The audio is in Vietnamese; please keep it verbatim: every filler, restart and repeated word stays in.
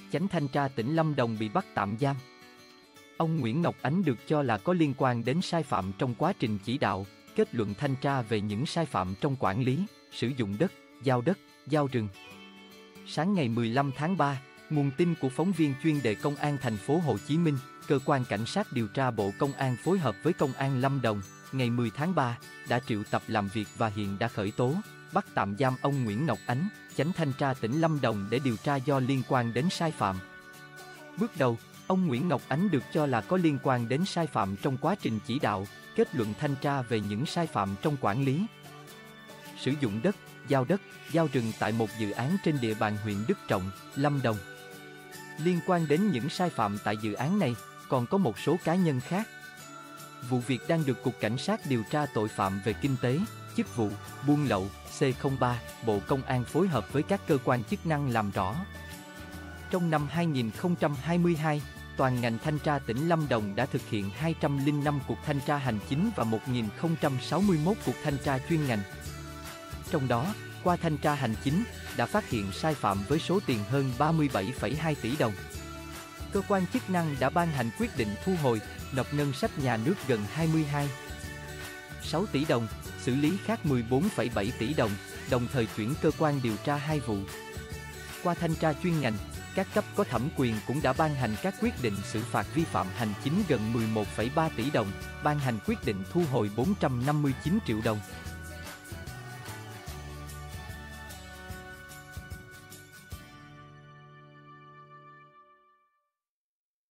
Chánh thanh tra tỉnh Lâm Đồng bị bắt tạm giam. Ông Nguyễn Ngọc Ánh được cho là có liên quan đến sai phạm trong quá trình chỉ đạo, kết luận thanh tra về những sai phạm trong quản lý, sử dụng đất, giao đất, giao rừng. Sáng ngày mười lăm tháng ba, nguồn tin của phóng viên chuyên đề Công an thành phố Hồ Chí Minh, Cơ quan Cảnh sát điều tra Bộ Công an phối hợp với Công an Lâm Đồng, ngày mười tháng ba, đã triệu tập làm việc và hiện đã khởi tố, bắt tạm giam ông Nguyễn Ngọc Ánh, chánh thanh tra tỉnh Lâm Đồng để điều tra do liên quan đến sai phạm. Bước đầu, ông Nguyễn Ngọc Ánh được cho là có liên quan đến sai phạm trong quá trình chỉ đạo, kết luận thanh tra về những sai phạm trong quản lý, sử dụng đất, giao đất, giao rừng tại một dự án trên địa bàn huyện Đức Trọng, Lâm Đồng. Liên quan đến những sai phạm tại dự án này, còn có một số cá nhân khác. Vụ việc đang được Cục Cảnh sát điều tra tội phạm về kinh tế, chức vụ, buôn lậu, C không ba, Bộ Công an phối hợp với các cơ quan chức năng làm rõ. Trong năm hai nghìn không trăm hai mươi hai, toàn ngành thanh tra tỉnh Lâm Đồng đã thực hiện hai trăm lẻ năm cuộc thanh tra hành chính và một nghìn không trăm sáu mươi mốt cuộc thanh tra chuyên ngành. Trong đó, qua thanh tra hành chính, đã phát hiện sai phạm với số tiền hơn ba mươi bảy phẩy hai tỷ đồng. Cơ quan chức năng đã ban hành quyết định thu hồi, nộp ngân sách nhà nước gần hai mươi hai phẩy sáu tỷ đồng, xử lý khác mười bốn phẩy bảy tỷ đồng, đồng thời chuyển cơ quan điều tra hai vụ. Qua thanh tra chuyên ngành, các cấp có thẩm quyền cũng đã ban hành các quyết định xử phạt vi phạm hành chính gần mười một phẩy ba tỷ đồng, ban hành quyết định thu hồi bốn trăm năm mươi chín triệu đồng.